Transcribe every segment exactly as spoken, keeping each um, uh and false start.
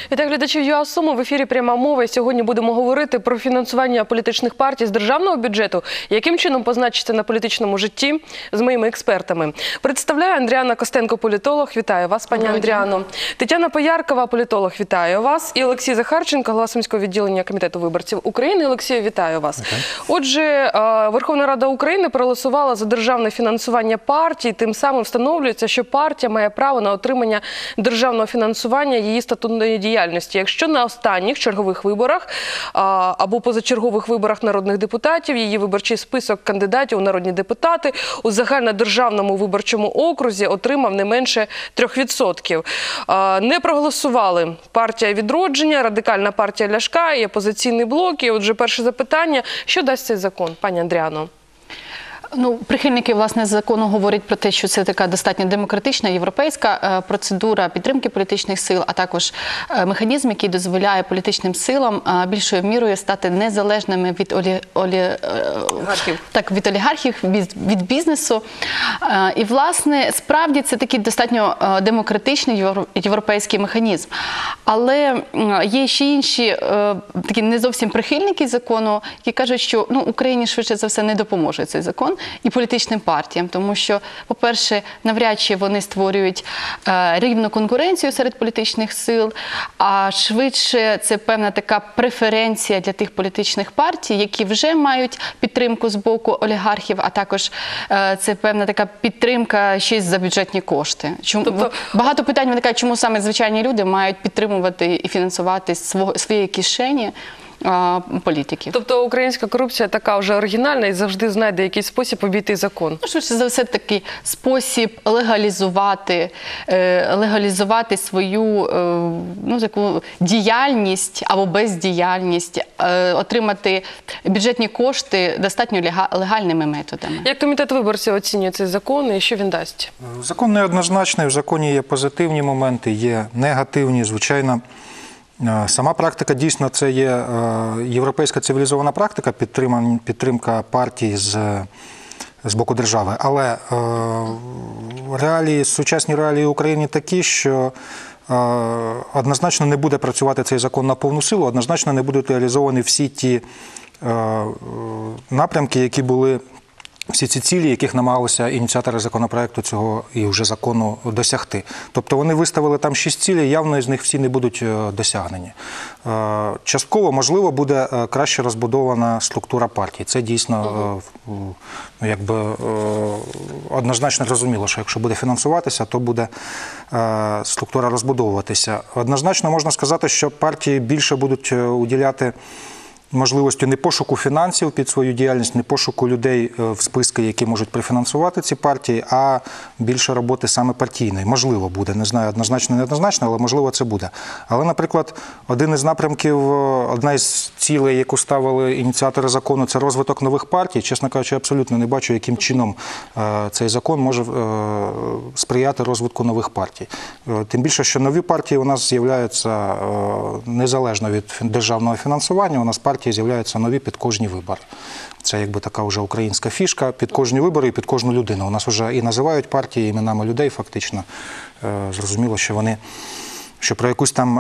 Вітаю глядачів ЮА Суми. В ефірі «Пряма мова». І сьогодні будемо говорити про фінансування політичних партій з державного бюджету, яким чином позначиться на політичному житті, з моїми експертами. Представляю Андріана Костенко, політолог. Вітаю вас, пані Андріано. Тетяна Пояркова, політолог. Вітаю вас. І Олексій Захарченко, голова Сумського відділення Комітету виборців України. Олексію, вітаю вас. Okay. Отже, Верховна Рада України проголосувала за державне фінансування партій. Тим самим встановлюється, що партія має право на отримання державного фінансування її статутної діяльності, якщо на останніх чергових виборах або позачергових виборах народних депутатів її виборчий список кандидатів у народні депутати у загальнодержавному виборчому окрузі отримав не менше трьох відсотків. Не проголосували партія «Відродження», Радикальна партія Ляшка і «Опозиційний блок». І отже, перше запитання, що дасть цей закон, пані Андріано? Ну, прихильники, власне, закону говорять про те, що це така достатньо демократична європейська процедура підтримки політичних сил, а також механізм, який дозволяє політичним силам більшою мірою стати незалежними від, олі... Олі... так, від олігархів, від, від бізнесу. І, власне, справді це такий достатньо демократичний європейський механізм. Але є ще інші такі не зовсім прихильники закону, які кажуть, що ну, Україні швидше за все не допоможе цей закон і політичним партіям, тому що, по-перше, навряд чи вони створюють е, рівну конкуренцію серед політичних сил, а швидше це певна така преференція для тих політичних партій, які вже мають підтримку з боку олігархів, а також е, це певна така підтримка ще й за бюджетні кошти. Чому, тобто... Багато питань виникає, чому саме звичайні люди мають підтримувати і фінансувати свого, свої кишені політиків. Тобто українська корупція така вже оригінальна і завжди знайде якийсь спосіб обійти закон? Ну, швидше за все, такий спосіб легалізувати, легалізувати свою ну, таку діяльність або бездіяльність, отримати бюджетні кошти достатньо легальними методами. Як комітет виборців оцінює цей закон і що він дасть? Закон неоднозначний, в законі є позитивні моменти, є негативні, звичайно. Сама практика, дійсно, це є європейська цивілізована практика, підтримка партій з, з боку держави. Але реалії, сучасні реалії України такі, що однозначно не буде працювати цей закон на повну силу, однозначно не будуть реалізовані всі ті напрямки, які були, всі ці цілі, яких намагалися ініціатори законопроекту цього і вже закону досягти. Тобто вони виставили там шість цілей, явно з них всі не будуть досягнені. Частково, можливо, буде краще розбудована структура партії. Це дійсно якби, однозначно зрозуміло, що якщо буде фінансуватися, то буде структура розбудовуватися. Однозначно можна сказати, що партії більше будуть уділяти можливості не пошуку фінансів під свою діяльність, не пошуку людей в списки, які можуть профінансувати ці партії, а більше роботи саме партійної. Можливо буде, не знаю, однозначно, не однозначно, але можливо це буде. Але, наприклад, один із напрямків, одна із цілей, яку ставили ініціатори закону, це розвиток нових партій. Чесно кажучи, абсолютно не бачу, яким чином цей закон може сприяти розвитку нових партій. Тим більше, що нові партії у нас з'являються незалежно від державного фінансування, у нас партії з'являються нові під кожні вибори. Це якби така вже українська фішка під кожні вибори і під кожну людину. У нас вже і називають партії іменами людей фактично. Зрозуміло, що вони, що про якусь там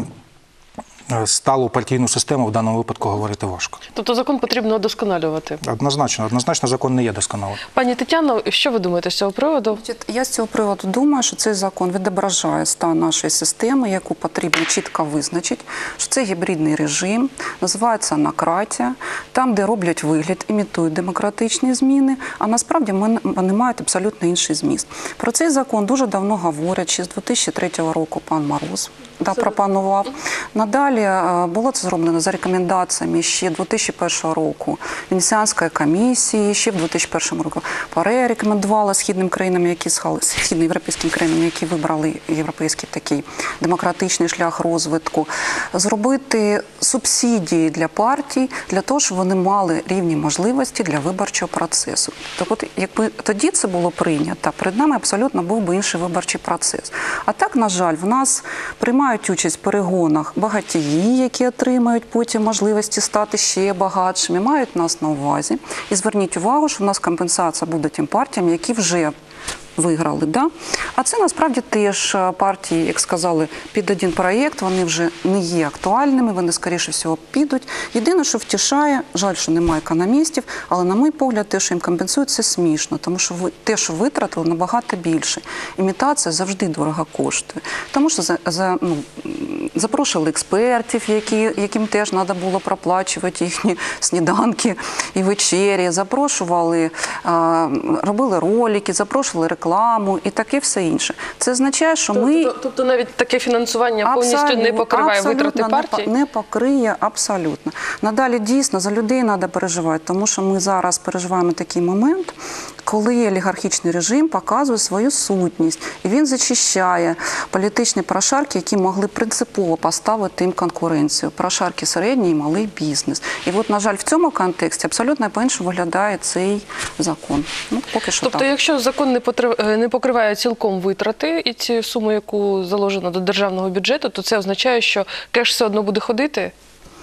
сталу партійну систему в даному випадку говорити важко. Тобто закон потрібно удосконалювати? Однозначно. Однозначно закон не є досконалим. Пані Тетяно, що ви думаєте з цього приводу? Я з цього приводу думаю, що цей закон відображає стан нашої системи, яку потрібно чітко визначити, що це гібридний режим, називається анакратія, там, де роблять вигляд, імітують демократичні зміни, а насправді вони мають абсолютно інший зміст. Про цей закон дуже давно говорять, ще з дві тисячі третього року пан Мороз да, пропонував. Надалі було це зроблено за рекомендаціями ще дві тисячі першого року Венеціанської комісії, ще в дві тисячі першому році ПАРЄ рекомендувала східним країнам, які східноєвропейським країнам, які вибрали європейський такий демократичний шлях розвитку, зробити субсидії для партій, для того, щоб вони мали рівні можливості для виборчого процесу. Так от, якби тоді це було прийнято, перед нами абсолютно був би інший виборчий процес. А так, на жаль, в нас приймають участь в перегонах багатії, які отримають потім можливості стати ще багатшими, мають нас на увазі. І зверніть увагу, що в нас компенсація буде тим партіям, які вже виграли. Да? А це насправді теж партії, як сказали, під один проєкт, вони вже не є актуальними, вони, скоріше всього, підуть. Єдине, що втішає, жаль, що немає економістів, але, на мій погляд, те, що їм компенсують, це смішно, тому що ви, те, що витратили, набагато більше. Імітація завжди дорого коштує. Тому що за, за, ну, запрошували експертів, які, яким теж треба було проплачувати їхні сніданки і вечері, запрошували, а, робили ролики, запрошували рекламу і таке все інше. Це означає, що ми... Тобто, тобто навіть таке фінансування повністю не покриває витрати партії? Не покриє абсолютно. Надалі дійсно за людей треба переживати, тому що ми зараз переживаємо такий момент, коли олігархічний режим показує свою сутність, і він зачищає політичні прошарки, які могли принципово поставити їм конкуренцію. Прошарки середній і малий бізнес. І от, на жаль, в цьому контексті абсолютно по-іншому виглядає цей закон. Ну, поки що тобто, так. якщо закон не, потрив... не покриває цілком витрати і цю суму, яку заложено до державного бюджету, то це означає, що кеш все одно буде ходити?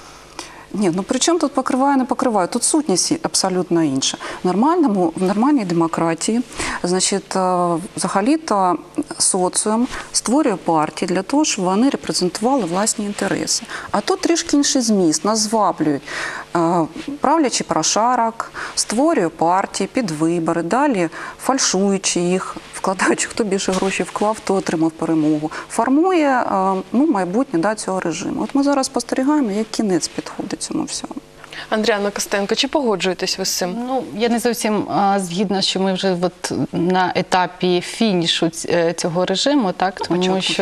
Ні, ну при чому тут покриває, не покриває? Тут сутність абсолютно інша. В нормальному, в нормальній демократії, значить, взагалі-то соціум створює партії для того, щоб вони репрезентували власні інтереси. А тут трішки інший зміст. Нас зваблюють правлячий прошарок, створює партії під вибори, далі фальшуючи їх, вкладаючи, хто більше грошей вклав, то отримав перемогу. Формує ну, майбутнє да, цього режиму. От ми зараз спостерігаємо, як кінець підходить цьому всьому. Андріана Костенко, чи погоджуєтесь ви з цим? Ну, я не зовсім а, згідна, що ми вже от на етапі фінішу цього режиму, так, тому що,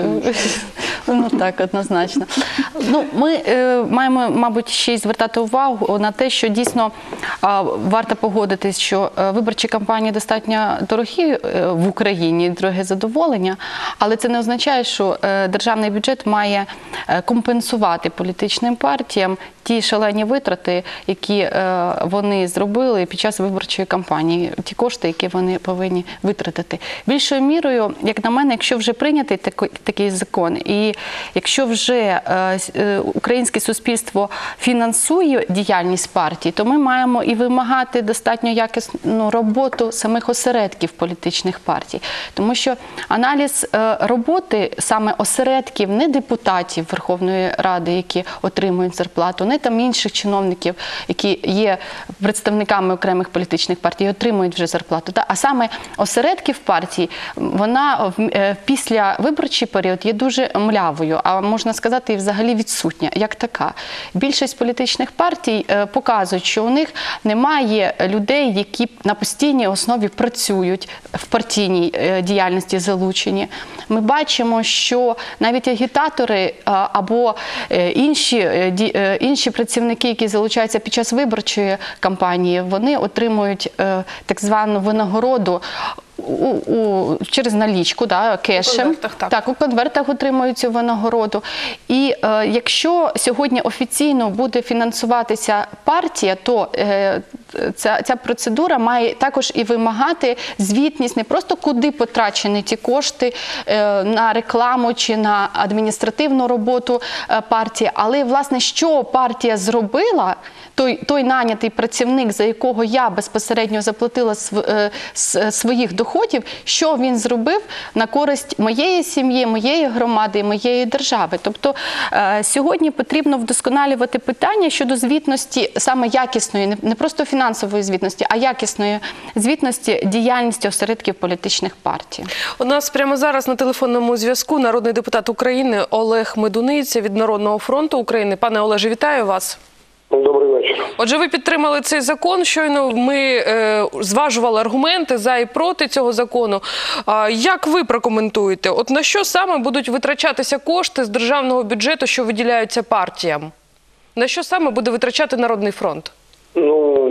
ну так, однозначно. Ну, ми е, маємо, мабуть, ще й звертати увагу на те, що дійсно а, варто погодитись, що виборчі кампанії достатньо дорогі в Україні, дороге задоволення, але це не означає, що е, державний бюджет має компенсувати політичним партіям ті шалені витрати, які е, вони зробили під час виборчої кампанії, ті кошти, які вони повинні витратити. Більшою мірою, як на мене, якщо вже прийнятий такий, такий закон, і якщо вже е, е, українське суспільство фінансує діяльність партії, то ми маємо і вимагати достатньо якісну роботу самих осередків політичних партій. Тому що аналіз е, роботи саме осередків, не депутатів Верховної Ради, які отримують зарплату, не там інших чиновників, які є представниками окремих політичних партій, отримують вже зарплату. А саме осередків партії, вона в після виборчий період є дуже млявою, а можна сказати, і взагалі відсутня, як така. Більшість політичних партій показують, що у них немає людей, які на постійній основі працюють в партійній діяльності залучені. Ми бачимо, що навіть агітатори або інші, інші працівники, які залучаються під час виборчої кампанії, вони отримують е, так звану винагороду у, у, через налічку, да, кешем. У конвертах, так. Так, у конвертах отримують цю винагороду. І е, якщо сьогодні офіційно буде фінансуватися партія, то е, ця, ця процедура має також і вимагати звітність не просто куди потрачені ті кошти е, на рекламу чи на адміністративну роботу е, партії, але, власне, що партія зробила, той, той нанятий працівник, за якого я безпосередньо заплатила св, е, с, своїх доходів, що він зробив на користь моєї сім'ї, моєї громади, моєї держави. Тобто е, сьогодні потрібно вдосконалювати питання щодо звітності, саме якісної, не, не просто фінансової звітності, а якісної звітності діяльності осередків політичних партій. У нас прямо зараз на телефонному зв'язку народний депутат України Олег Медуниця від Народного фронту України. Пане Олеже, вітаю вас. Добрий вечір. Отже, ви підтримали цей закон. Щойно ми е, зважували аргументи за і проти цього закону. А, як ви прокоментуєте? От на що саме будуть витрачатися кошти з державного бюджету, що виділяються партіям? На що саме буде витрачати Народний фронт? Ну,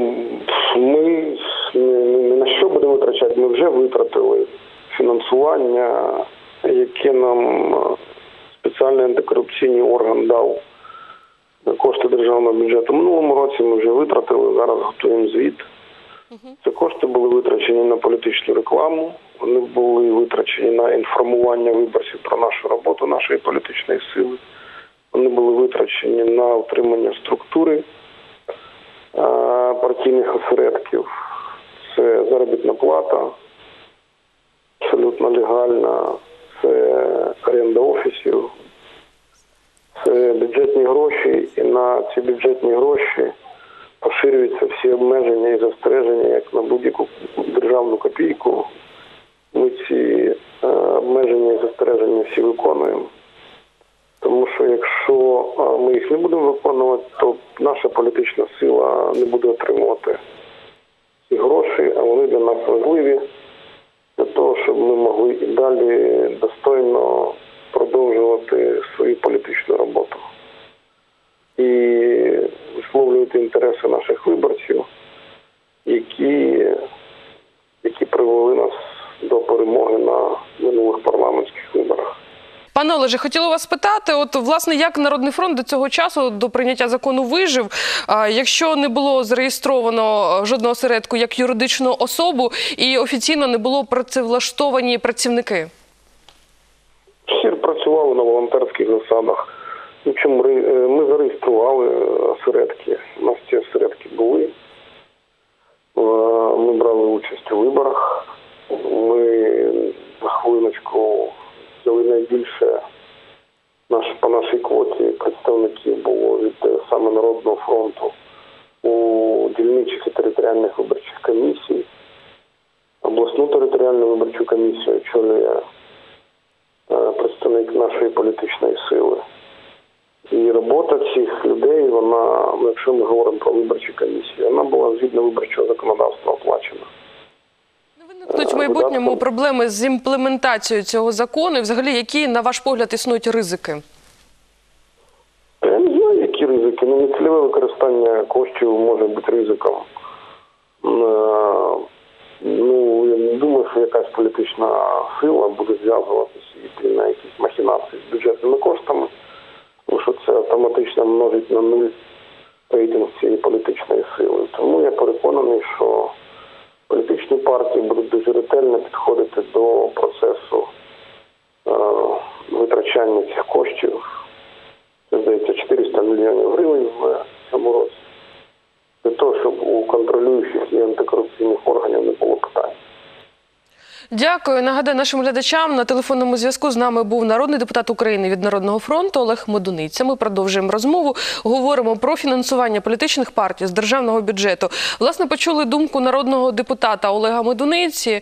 ми не на що будемо витрачати. Ми вже витратили фінансування, яке нам спеціальний антикорупційний орган дав. Кошти державного бюджету. Минулому році ми вже витратили, зараз готуємо звіт. Ці кошти були витрачені на політичну рекламу, вони були витрачені на інформування виборців про нашу роботу, нашої політичної сили. Вони були витрачені на утримання структури партійних осередків. Це заробітна плата, це абсолютно легальна, це оренда офісів, це бюджетні гроші, і на ці бюджетні гроші поширюються всі обмеження і застереження, як на будь-яку державну копійку. Ми ці е, обмеження і застереження всі виконуємо. Тому що якщо ми їх не будемо виконувати, то наша політична сила не буде отримувати ці гроші, а вони для нас важливі, для того, щоб ми могли і далі достойно продовжувати свою політичну роботу. І висловлювати інтереси наших виборців, які, які привели нас до перемоги на минулих парламентських виборах. Пане Олеже, хотіла вас спитати, от, власне, як Народний фронт до цього часу, до прийняття закону вижив, а, якщо не було зареєстровано жодного осередку як юридичну особу і офіційно не було працевлаштовані працівники? Всі працювали на волонтерських засадах. Чому ми зареєстрували осередки, у нас ці осередки були. Ми брали участь у виборах. Ми за хвилиночку взяли найбільше наш, по нашій квоті представників було від саме Народного фронту у дільничих і територіальних виборчих комісій. Обласну територіальну виборчу комісію очолює представник нашої політичної сили. І робота цих людей, вона, якщо ми говоримо про виборчі комісії, вона була згідно виборчого законодавства оплачена. Не виникнуть в майбутньому проблеми з імплементацією цього закону і взагалі які, на ваш погляд, існують ризики? Я не знаю, які ризики. Ну, нецільове використання коштів може бути ризиком. Ну, я не думаю, що якась політична сила буде зв'язуватися і на якісь махінації з бюджетними коштами, тому що це автоматично множить на нуль рейтинг цієї політичної сили. Тому я переконаний, що політичні партії будуть дуже ретельно підходити до процесу е, витрачання цих коштів. Це, здається, чотириста мільйонів гривень в цьому році. Для того, щоб у контролюючих і антикорупційних органів не було питань. Дякую. Нагадаю нашим глядачам, на телефонному зв'язку з нами був народний депутат України від Народного фронту Олег Медуниця. Ми продовжуємо розмову, говоримо про фінансування політичних партій з державного бюджету. Власне, почули думку народного депутата Олега Медуниці.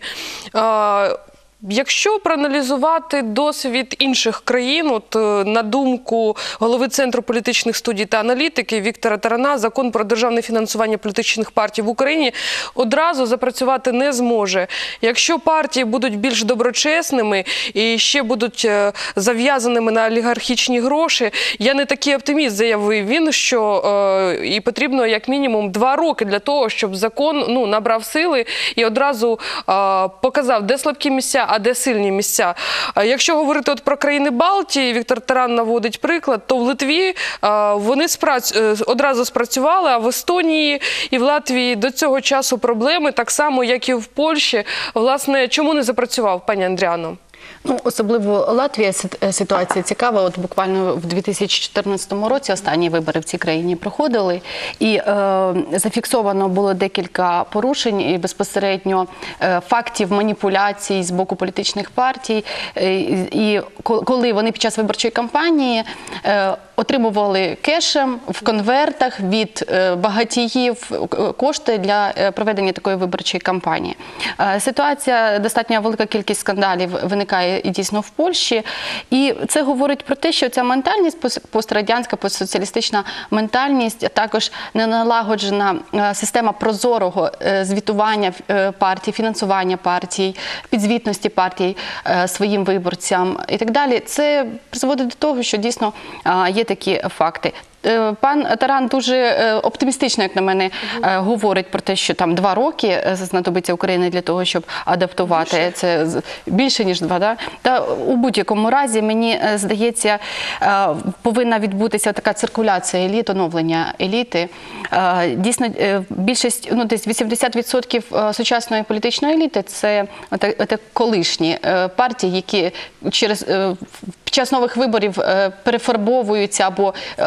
Якщо проаналізувати досвід інших країн, от на думку голови Центру політичних студій та аналітики Віктора Тарана, закон про державне фінансування політичних партій в Україні одразу запрацювати не зможе. Якщо партії будуть більш доброчесними і ще будуть зав'язаними на олігархічні гроші, я не такий оптиміст, заявив він, що е, і потрібно як мінімум два роки для того, щоб закон ну, набрав сили і одразу е, показав, де слабкі місця, а де сильні місця. Якщо говорити от про країни Балтії, Віктор Таран наводить приклад, то в Литві вони спраць... одразу спрацювали, а в Естонії і в Латвії до цього часу проблеми, так само, як і в Польщі. Власне, чому не запрацював, пані Андріано? Ну, особливо Латвія ситуація цікава. От буквально в дві тисячі чотирнадцятому році останні вибори в цій країні проходили, і е, зафіксовано було декілька порушень і безпосередньо е, фактів маніпуляцій з боку політичних партій. Е, і коли вони під час виборчої кампанії е, отримували кешем в конвертах від е, багатіїв кошти для е, проведення такої виборчої кампанії. Е, ситуація, достатньо велика кількість скандалів виникає і дійсно в Польщі. І це говорить про те, що ця ментальність, пострадянська, постсоціалістична ментальність, а також неналагоджена система прозорого звітування партій, фінансування партій, підзвітності партій своїм виборцям і так далі. Це призводить до того, що дійсно є такі факти. Пан Таран дуже оптимістично, як на мене, говорить про те, що там два роки знадобиться Україні для того, щоб адаптувати. Більше. Це більше, ніж два. Да? Та у будь-якому разі, мені здається, повинна відбутися така циркуляція еліт, оновлення еліти. Дійсно, більшість, ну десь вісімдесят відсотків сучасної політичної еліти – це, це колишні партії, які через під час нових виборів перефарбовуються або одягають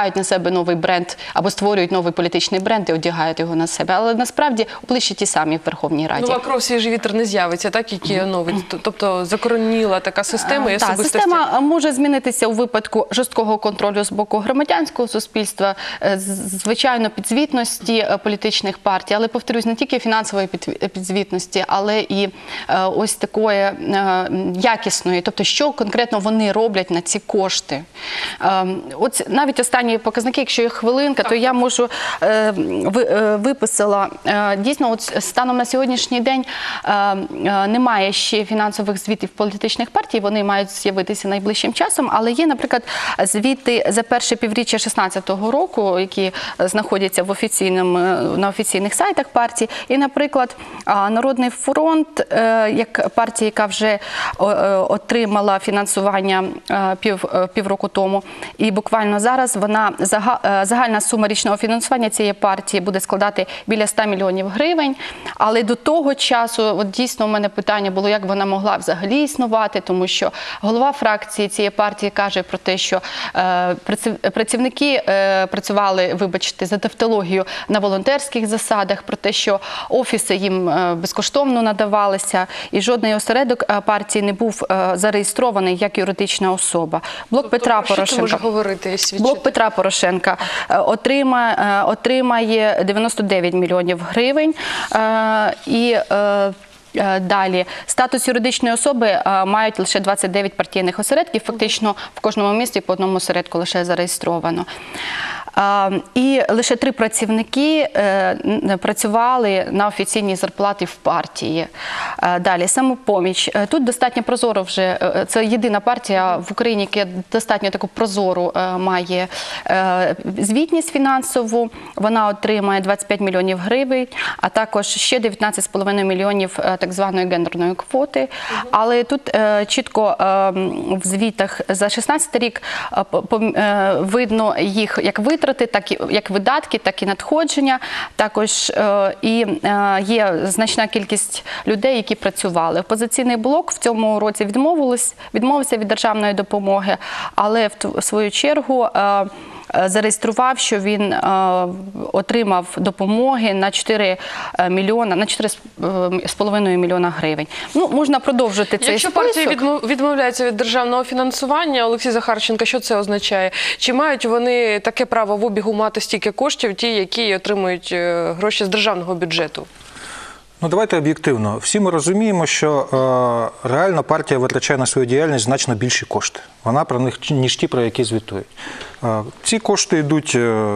надягають на себе новий бренд або створюють новий політичний бренд і одягають його на себе. Але насправді обличчя ті самі в Верховній Раді. Нова кров, свіжий вітер не з'явиться, так, як і оновить. Тобто закореніла така система і Так, особистості. система може змінитися у випадку жорсткого контролю з боку громадянського суспільства, е, з- звичайно, підзвітності е, політичних партій, але, повторюсь, не тільки фінансової під- підзвітності, але і е, ось такої е, якісної, тобто що конкретно вони роблять на ці кошти. Е, От навіть останні показники, якщо є хвилинка, то я можу е, ви- е, виписала, е, дійсно, от станом на сьогоднішній день е, е, немає ще фінансових звітів політичних партій, вони мають з'явитися найближчим часом, але є, наприклад, звіти за перше півріччя дві тисячі шістнадцятого року, які знаходяться в офіційному, на офіційних сайтах партії. І, наприклад, а, Народний фронт, е, як партія, яка вже о, е, отримала фінансування е, пів, е, півроку тому, і буквально зараз вона зага- е, загальна сума річного фінансування цієї партії буде складати біля ста мільйонів гривень. Але до того часу, от дійсно у мене питання було, як вона могла взагалі існувати, тому що голова фракції цієї партії каже про те, що е, праці- працівники е, працювали, вибачте, за тавтологію на волонтерських засадах, про те, що офіси їм е, безкоштовно надавалися, і жодний осередок е, партії не був е, зареєстрований як юридична особа. Блок Петра Тобто, про що це може Порошенка. говорити і свідчити? Блок Петра Порошенка е, отримає, е, отримає дев'яносто дев'ять мільйонів гривень. Е, І е, е, далі статус юридичної особи е, мають лише двадцять дев'ять партійних осередків. Фактично в кожному місті по одному осередку лише зареєстровано. Е, І лише три працівники е, н- працювали на офіційній зарплаті в партії. Е, Далі «Самопоміч». Е, Тут достатньо прозоро вже, е, це єдина партія в Україні, яка достатньо таку прозору е, має е, звітність фінансову. Вона отримає двадцять п'ять мільйонів гривень, а також ще дев'ятнадцять з половиною мільйонів е, так званої гендерної квоти. Але тут е, чітко е, м, в звітах за шістнадцятий рік е, по- по- е, видно їх як витрати, так і як видатки, так і надходження. Також е, і е, є значна кількість людей, які працювали. Опозиційний блок в цьому році відмовились, відмовився від державної допомоги, але в ту- в свою чергу е, е, зареєстрував, що він е, отримав допомоги на чотири мільйона, на чотири з половиною мільйона гривень. Ну, можна продовжити цей Якщо список. партія відмов- відмовляється від державного фінансування, Олексій Захарченко, що це означає? Чи мають вони таке право в обігу мати стільки коштів, ті, які отримують е, гроші з державного бюджету? Ну, давайте об'єктивно. Всі ми розуміємо, що е, реально партія витрачає на свою діяльність значно більші кошти. Вона про них, ніж ті, про які звітують. Е, ці кошти йдуть е,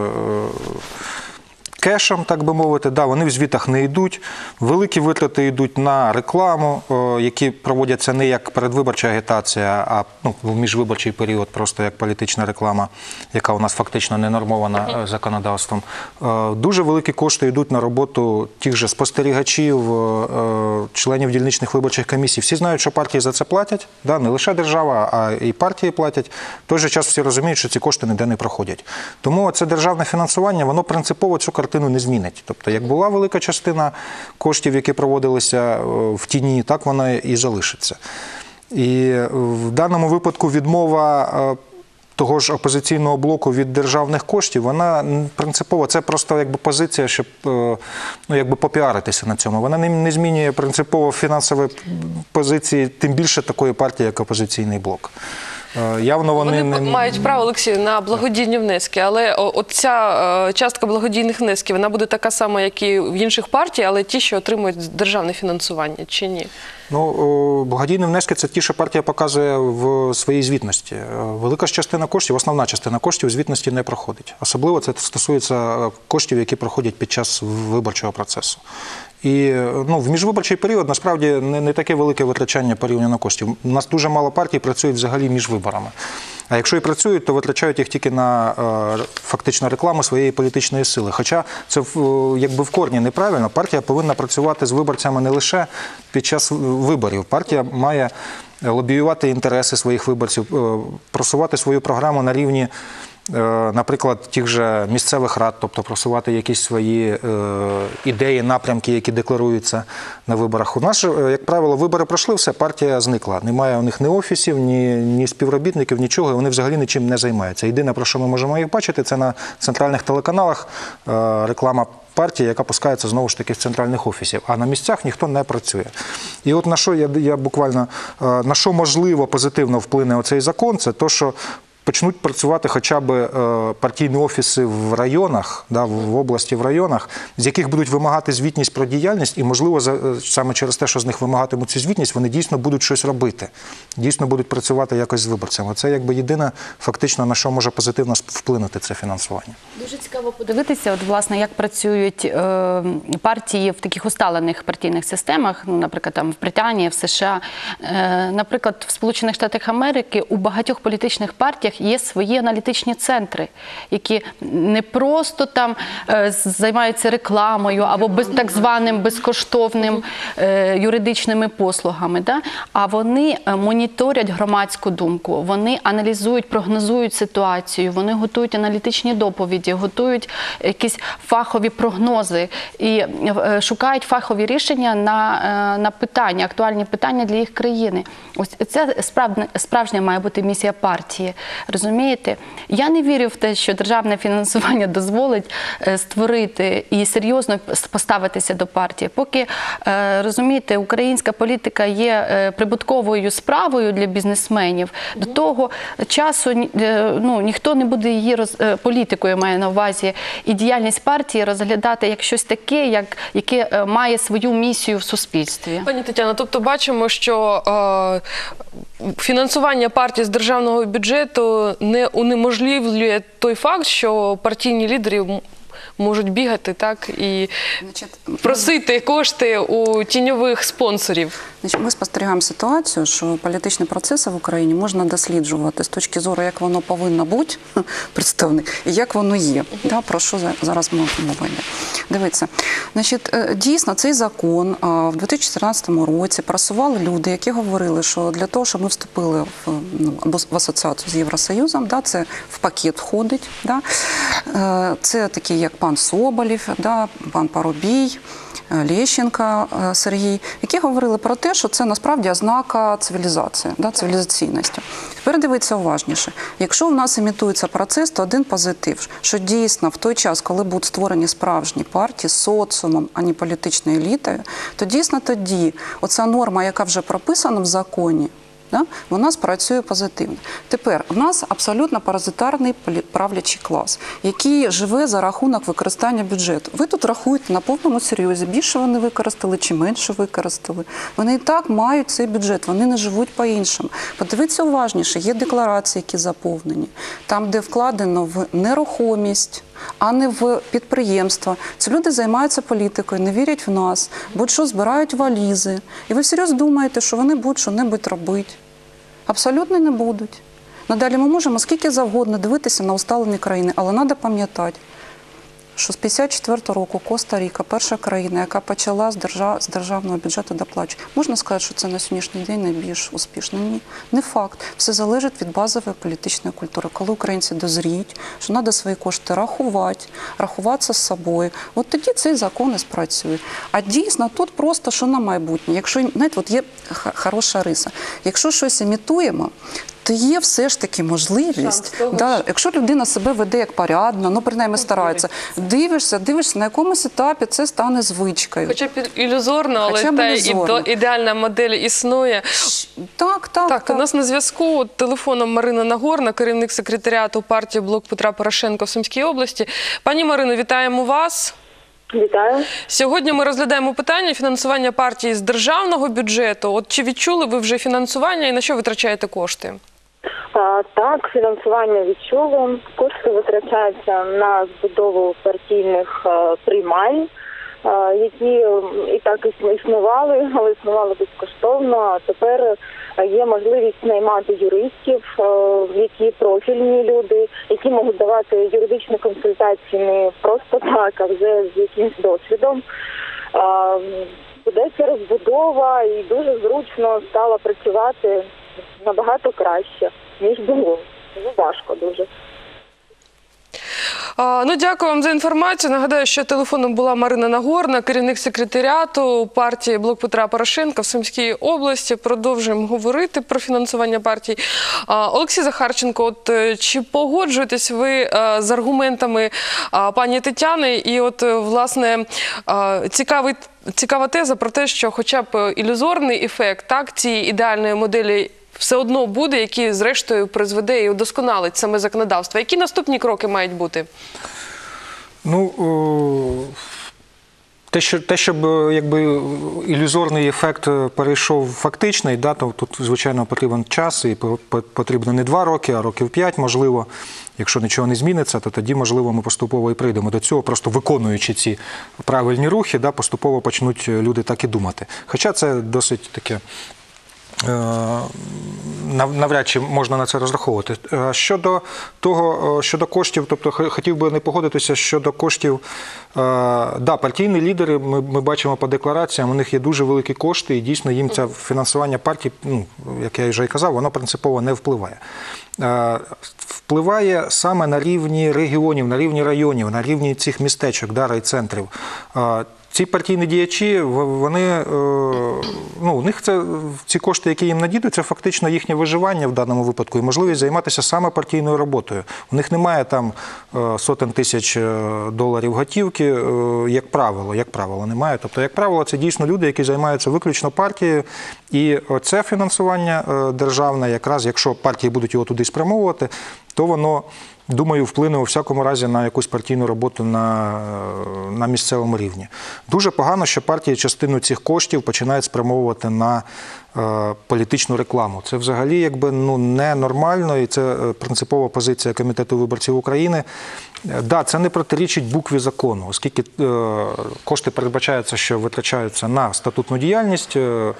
кешем, так би мовити, да, вони в звітах не йдуть. Великі витрати йдуть на рекламу, е, які проводяться не як передвиборча агітація, а ну, в міжвиборчий період, просто як політична реклама, яка у нас фактично не нормована е, законодавством. Е, дуже великі кошти йдуть на роботу тих же спостерігачів, е, членів дільничних виборчих комісій. Всі знають, що партії за це платять, да, не лише держава, а і партії платять. В той же час всі розуміють, що ці кошти ніде не проходять. Тому це державне фінансування, воно принципово цю картину не змінить. Тобто, як була велика частина коштів, які проводилися е, в тіні, так вона і залишиться. І е, в даному випадку відмова е, того ж опозиційного блоку від державних коштів, вона м, принципово, це просто якби позиція, щоб е, ну, якби попіаритися на цьому. Вона не, не змінює принципово фінансові позиції, тим більше такої партії, як опозиційний блок. Е, Явно вони, Вони не... мають право, Олексій, на благодійні внески, але о- от ця е, частка благодійних внесків, вона буде така сама, як і в інших партій, але ті, що отримують державне фінансування, чи ні? Ну, о, благодійні внески – це ті, що партія показує в своїй звітності. Е, Велика ж частина коштів, основна частина коштів звітності не проходить. Особливо це стосується коштів, які проходять під час виборчого процесу. І ну, в міжвиборчий період, насправді, не, не таке велике витрачання порівняно коштів. У нас дуже мало партій працюють взагалі між виборами. А якщо і працюють, то витрачають їх тільки на е, фактично рекламу своєї політичної сили. Хоча це в, якби в корні неправильно. Партія повинна працювати з виборцями не лише під час виборів. Партія має лобіювати інтереси своїх виборців, е, просувати свою програму на рівні наприклад, тих же місцевих рад, тобто просувати якісь свої ідеї, напрямки, які декларуються на виборах. У нас, як правило, вибори пройшли, все, партія зникла. Немає у них ні офісів, ні, ні співробітників, нічого, і вони взагалі нічим не займаються. Єдине, про що ми можемо їх бачити, це на центральних телеканалах реклама партії, яка пускається знову ж таки з центральних офісів, а на місцях ніхто не працює. І от на що я, я буквально, на що можливо позитивно вплине оцей закон, це то, що почнуть працювати хоча б партійні офіси в районах, да, в області, в районах, з яких будуть вимагати звітність про діяльність, і, можливо, саме через те, що з них вимагатимуть цю звітність, вони дійсно будуть щось робити, дійсно будуть працювати якось з виборцями. Це якби єдине, фактично, на що може позитивно вплинути це фінансування. Дуже цікаво подивитися, от, власне, як працюють е, партії в таких усталених партійних системах, ну, наприклад, там в Британії, в США. Е, наприклад, в Сполучених Штатах Америки у багатьох політичних партіях є свої аналітичні центри, які не просто там е, займаються рекламою або без, так званим безкоштовним е, юридичними послугами, да? А вони моніторять громадську думку, вони аналізують, прогнозують ситуацію, вони готують аналітичні доповіді, готують якісь фахові прогнози і е, шукають фахові рішення на, е, на питання, актуальні питання для їх країни. Ось це справжня, справжня має бути місія партії. Розумієте? Я не вірю в те, що державне фінансування дозволить створити і серйозно поставитися до партії. Поки, розумієте, українська політика є прибутковою справою для бізнесменів, до того часу ну, ніхто не буде її, роз... політикою має на увазі, і діяльність партії розглядати як щось таке, як... яке має свою місію в суспільстві. Пані Тетяно, тобто бачимо, що е, фінансування партії з державного бюджету не унеможливлює той факт, що партійні лідери можуть бігати так і Значить, просити кошти у тіньових спонсорів. Значить, ми спостерігаємо ситуацію, що політичні процеси в Україні можна досліджувати з точки зору, як воно повинно бути представлене, і як воно є. Да, про що зараз мова йде. Дивіться, значить, дійсно, цей закон в дві тисячі чотирнадцятому році просували люди, які говорили, що для того, щоб ми вступили в, ну, в асоціацію з Євросоюзом, да, це в пакет входить. Да, це такі, як пан Соболєв, да, пан Парубій, Лещенко Сергій, які говорили про те, що це насправді ознака цивілізації, да, цивілізаційності. Тепер дивіться уважніше. Якщо в нас імітується процес, то один позитив, що дійсно в той час, коли будуть створені справжні партії з соціумом, а не політичною елітою, то дійсно тоді оця норма, яка вже прописана в законі, да, вона спрацює позитивно. Тепер, у нас абсолютно паразитарний правлячий клас, який живе за рахунок використання бюджету. Ви тут рахуєте на повному серйозі, більше вони використали чи менше використали. Вони і так мають цей бюджет, вони не живуть по-іншому. Подивіться уважніше, є декларації, які заповнені, там, де вкладено в нерухомість, а не в підприємства. Ці люди займаються політикою, не вірять в нас, будь-що збирають валізи. І ви всерйоз думаєте, що вони будуть що-небудь робити. Абсолютно не будуть. Надалі ми можемо скільки завгодно дивитися на усталені країни, але треба пам'ятати, що з п'ятдесят четвертого року Коста-Ріка – перша країна, яка почала з, держав, з державного бюджету доплачувати. Можна сказати, що це на сьогоднішній день найбільш успішно? Ні. Не факт. Все залежить від базової політичної культури. Коли українці дозріють, що треба свої кошти рахувати, рахуватися з собою, от тоді цей закон і спрацює. А дійсно, тут просто що на майбутнє. Якщо, знаєте, от є хороша риса. Якщо щось імітуємо, то є все ж таки можливість, да, якщо людина себе веде як порядно, ну, принаймні старається, дивишся, дивишся, на якомусь етапі це стане звичкою. Хоча б ілюзорно, але Хоча б та ілюзорно. ідеальна модель існує. Так, так, Так, так. у нас на зв'язку телефоном Марина Нагорна, керівник секретаріату партії «Блок Петра Порошенка» в Сумській області. Пані Марино, вітаємо вас. Вітаю. Сьогодні ми розглядаємо питання фінансування партії з державного бюджету. От чи відчули ви вже фінансування і на що витрачаєте кошти? А, так, фінансування відчули. Кошти витрачаються на збудову партійних а, приймань, а, які і так існували, але існували безкоштовно. А тепер є можливість наймати юристів, а, які профільні люди, які можуть давати юридичні консультації не просто так, а вже з якимсь досвідом. А, Ведеться розбудова і дуже зручно стало працювати набагато краще, ніж було. Важко дуже. А, ну, дякую вам за інформацію. Нагадаю, що телефоном була Марина Нагорна, керівник секретаріату партії «Блок Петра Порошенка» в Сумській області. Продовжуємо говорити про фінансування партій. А, Олексій Захарченко, от чи погоджуєтесь ви а, з аргументами а, пані Тетяни? І от, власне, а, цікавий Цікава теза про те, що хоча б ілюзорний ефект так, цієї ідеальної моделі все одно буде, який зрештою призведе і удосконалить саме законодавство. Які наступні кроки мають бути? Ну, те, що, те, щоб якби, ілюзорний ефект перейшов в фактичний, да, то тут, звичайно, потрібен час, і потрібно не два роки, а років п'ять, можливо. Якщо нічого не зміниться, то тоді, можливо, ми поступово і прийдемо до цього, просто виконуючи ці правильні рухи, да, поступово почнуть люди так і думати. Хоча це досить таке, навряд чи можна на це розраховувати. Щодо того, щодо коштів, тобто хотів би не погодитися щодо коштів. Да, партійні лідери, ми, ми бачимо по деклараціям, у них є дуже великі кошти, і дійсно їм це фінансування партій, ну, як я вже і казав, воно принципово не впливає. Впливає саме на рівні регіонів, на рівні районів, на рівні цих містечок, да, райцентрів. Ці партійні діячі, вони, ну, у них це, ці кошти, які їм надійдуть, це фактично їхнє виживання в даному випадку і можливість займатися саме партійною роботою. У них немає там сотень тисяч доларів готівки, як правило, як правило, немає. Тобто, як правило, це дійсно люди, які займаються виключно партією, і це фінансування державне, якраз, якщо партії будуть його туди спрямовувати, то воно, думаю, вплине у всякому разі на якусь партійну роботу на, на місцевому рівні. Дуже погано, що партії частину цих коштів починають спрямовувати на е, політичну рекламу. Це взагалі якби, ну, ненормально, і це принципова позиція Комітету виборців України. Так, да, це не протирічить букві закону, оскільки е, кошти передбачаються, що витрачаються на статутну діяльність, е, е,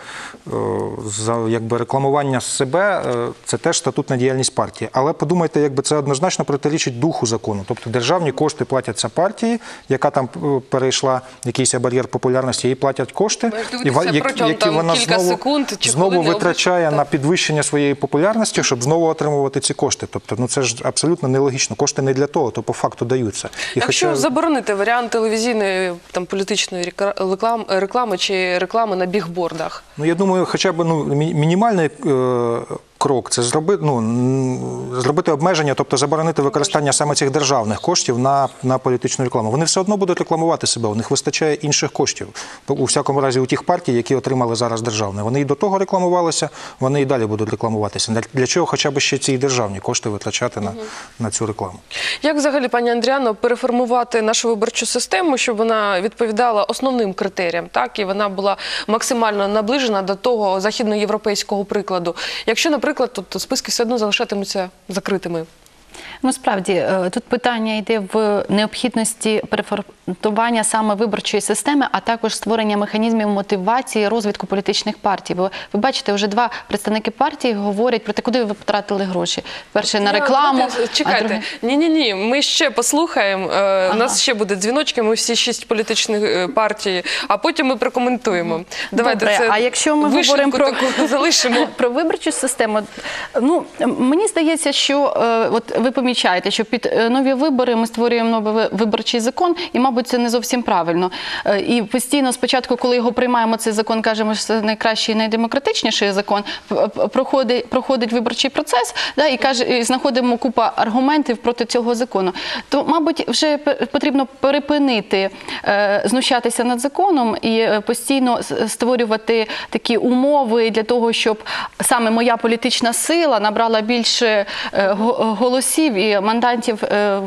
за якби, рекламування себе, е, це теж статутна діяльність партії. Але подумайте, якби це однозначно протирічить духу закону. Тобто державні кошти платяться партії, яка там перейшла якийсь бар'єр популярності, їй платять кошти, і, які вона знову, секунд, знову витрачає на підвищення своєї популярності, щоб знову отримувати ці кошти. Тобто, ну, це ж абсолютно нелогічно. Кошти не для того, то по факту даються. І якщо хоча... заборонити варіант телевізійної, там, політичної реклами, реклами чи реклами на бігбордах? Ну, я думаю, хоча б, ну, мінімальний е крок – це зробити, ну, зробити обмеження, тобто заборонити використання саме цих державних коштів на, на політичну рекламу. Вони все одно будуть рекламувати себе, у них вистачає інших коштів. У всякому разі, у тих партій, які отримали зараз державне. Вони і до того рекламувалися, вони і далі будуть рекламуватися. Для, для чого хоча б ще ці державні кошти витрачати на, на цю рекламу? Як взагалі, пані Андріано, переформувати нашу виборчу систему, щоб вона відповідала основним критеріям, так, і вона була максимально наближена до того західноєвропейського прикладу? Якщо, наприклад, тобто списки все одно залишатимуться закритими. Ну, справді, тут питання йде в необхідності переформатування саме виборчої системи, а також створення механізмів мотивації розвитку політичних партій. Бо ви бачите, вже два представники партії говорять про те, куди ви потратили гроші. Перше на рекламу. Чекайте, друге... ні-ні-ні, ми ще послухаємо, ага. У нас ще буде дзвіночки, ми всі шість політичних партій, а потім ми прокоментуємо. Давайте. Добре, це а якщо ми говоримо про, залишимо. про виборчу систему, ну, мені здається, що от ви помічаєте, що під нові вибори ми створюємо новий виборчий закон, і, мабуть, це не зовсім правильно. І постійно спочатку, коли його приймаємо, цей закон, кажемо, що це найкращий і найдемократичніший закон, проходить, проходить виборчий процес, да, і, каже, і знаходимо купу аргументів проти цього закону. То, мабуть, вже потрібно перепинити е, знущатися над законом і постійно створювати такі умови для того, щоб саме моя політична сила набрала більше е, голосів і мандатів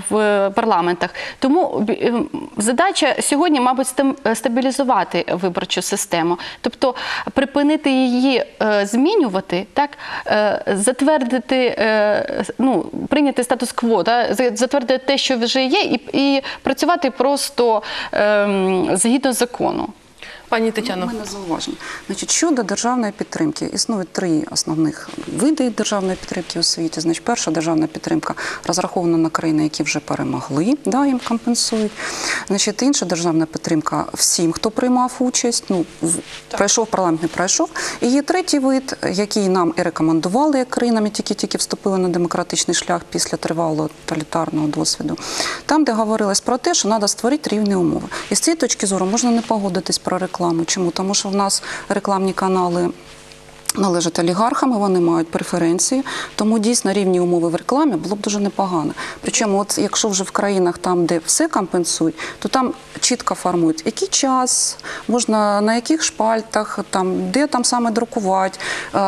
в парламентах. Тому задача сьогодні, мабуть, стабілізувати виборчу систему. Тобто припинити її змінювати, так, затвердити, ну, прийняти статус-кво, да, затвердити те, що вже є, і, і працювати просто ем, згідно закону. Пані У Тетяно. мене зауваження. Значить, щодо державної підтримки, існують три основних види державної підтримки у світі. Значить, перша державна підтримка розрахована на країни, які вже перемогли, да, їм компенсують. Значить, інша державна підтримка всім, хто приймав участь, ну, в- пройшов парламент, не пройшов. І є третій вид, який нам і рекомендували як країнам, які тільки вступили на демократичний шлях після тривалого тоталітарного досвіду. Там, де говорилось про те, що треба створити рівні умови. І з цієї точки зору можна не погодитись про рекламу. Чому? Тому що в нас рекламні канали належать олігархам, і вони мають преференції, тому дійсно рівні умови в рекламі було б дуже непогано. Причому, от якщо вже в країнах там, де все компенсують, то там чітко формують, який час, можна на яких шпальтах, там, де там саме друкувати,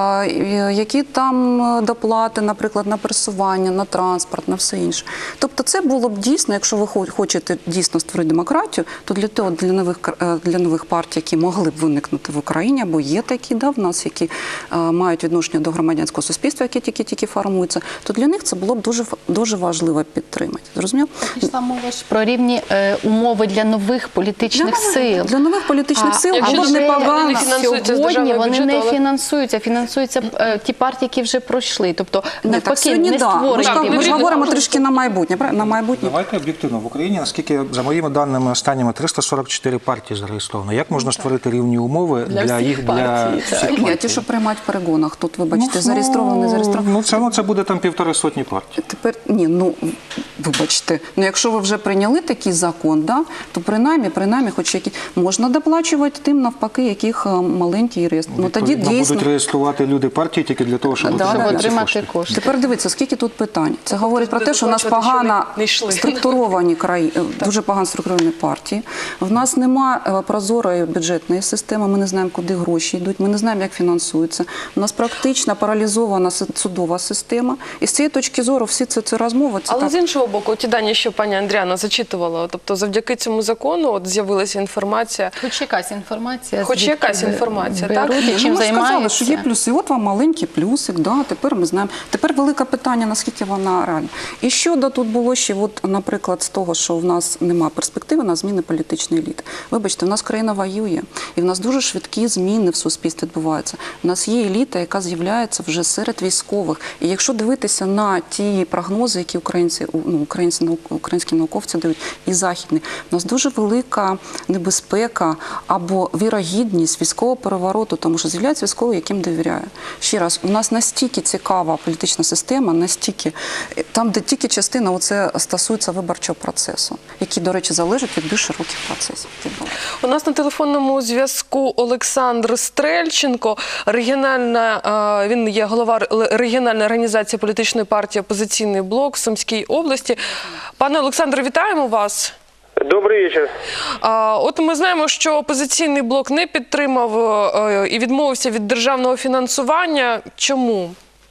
е, які там доплати, наприклад, на пересування, на транспорт, на все інше. Тобто це було б дійсно, якщо ви хочете дійсно створити демократію, то для того, для нових, е, для нових партій, які могли б виникнути в Україні, або є такі, да, в нас, які мають відношення до громадянського суспільства, яке тільки-тільки формується, то для них це було б дуже, дуже важливо підтримати. Зрозуміло? Пішла мова ж про рівні е, умови для нових політичних Для, сил. для нових політичних А, сил якщо було б вже вони непогано. не фінансуються з Сьогодні державного вони бюджету, не але- фінансуються, фінансуються е, ті партії, які вже пройшли. Тобто, Не, так навпаки, сьогодні, не да. Ми створені. ж, Так, ми ж потрібно говоримо дуже трішки на майбутнє. правильно? На майбутнє. Давайте об'єктивно. В Україні, наскільки, за моїми даними, останніми триста сорок чотири партії зареєстровано. Як можна створити рівні умови Для для, всіх їх, для партій, всіх так. партій? Ні, ті, що приймають в перегонах, тут, вибачте, зареєстровані, не зареєстровані. Ну, це, ну, це буде там півтори сотні партій. Тепер, ні, ну, вибачте, ну, якщо ви вже прийняли такий закон, да, то принаймні, принаймні, хоч які, можна доплачувати тим, навпаки, яких е, маленький реєстр. Ну, тоді Відповідно, дійсно... будуть реєструвати люди партії тільки для того, щоб Да, отримати да, ці отримати кошти. кошти. Тепер дивіться, скільки тут питань. Це говорить про те, що у нас доплачувати, що погано не йшли. структуровані краї, дуже погано структуровані партії. В нас немає прозорої бюджетної системи, ми не знаємо, куди гроші йдуть, ми не знаємо, як фінансуються. У нас практично паралізована с- судова система. І з цієї точки зору всі це, це розмови, це Але так. з іншого боку, ті дані, що пані Андріана зачитувала, тобто завдяки цьому закону от з'явилася інформація. Хоч якась інформація. Хоч звідки якась інформація, так? беруть і Ну, чим ми ж сказали, займаються. що є плюси. От вам маленький плюсик, да, тепер ми знаємо. Тепер велике питання, наскільки вона реальна. І щодо тут було ще, от, наприклад, з того, що в нас немає перспективи на зміни політичної еліти. Вибачте, в нас країна воює, і в нас дуже швидкі зміни в суспільстві відбуваються. У нас є еліта, яка з'являється вже серед військових. І якщо дивитися на ті прогнози, які українці, ну, українці, наук- українські науковці дають, і західні, у нас дуже велика небезпека або вірогідність військового перевороту, тому що з'являються військові, яким довіряє. Ще раз, у нас настільки цікава політична система, настільки, там, де тільки частина оце стосується виборчого процесу, який, до речі, залежить від більш широких процесів. У нас на телефонному зв'язку Олександр Стрельченко, регіональна, е, він є голова ре- регіональної організації політичної партії «Опозиційний блок» в Сумській області. Пане Олександре, вітаємо вас. Добрый вечер. А, От ми знаємо, що «Опозиційний блок» не підтримав е, і відмовився від державного фінансування. Чому?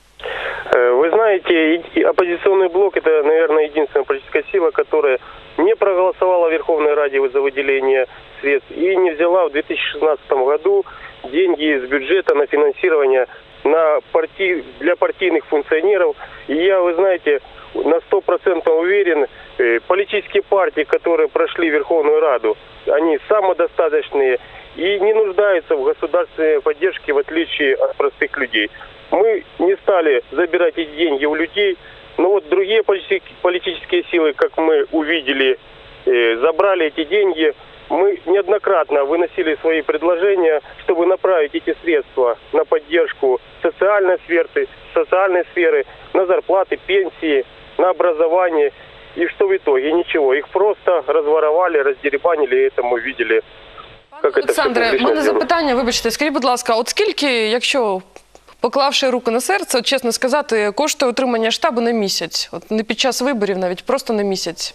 Э, Вы знаете, и- и оппозиционный блок – это, наверное, единственная политическая сила, которая не проголосовала в Верховной Раде за выделение средств и не взяла в две тысячи шестнадцатом году деньги из бюджета на финансирование на парти... для партийных функционеров. И я, вы знаете, на сто процентов уверен, э, политические партии, которые прошли Верховную Раду, они самодостаточные и не нуждаются в государственной поддержке, в отличие от простых людей. Мы не стали забирать эти деньги у людей, но вот другие политические, политические силы, как мы увидели, э, забрали эти деньги. Мы неоднократно выносили свои предложения, чтобы направить эти средства на поддержку социальной сферы, социальной сферы, на зарплаты, пенсии, на образование. И что в итоге? Ничего. Их просто разворовали, раздеребанили, и это мы видели. Пане Як це все Олександре, в публічно мене зроблено? запитання, вибачте, скажіть, будь ласка, от скільки, якщо поклавши руку на серце, от чесно сказати, коштує утримання штабу на місяць? От не під час виборів навіть, просто на місяць.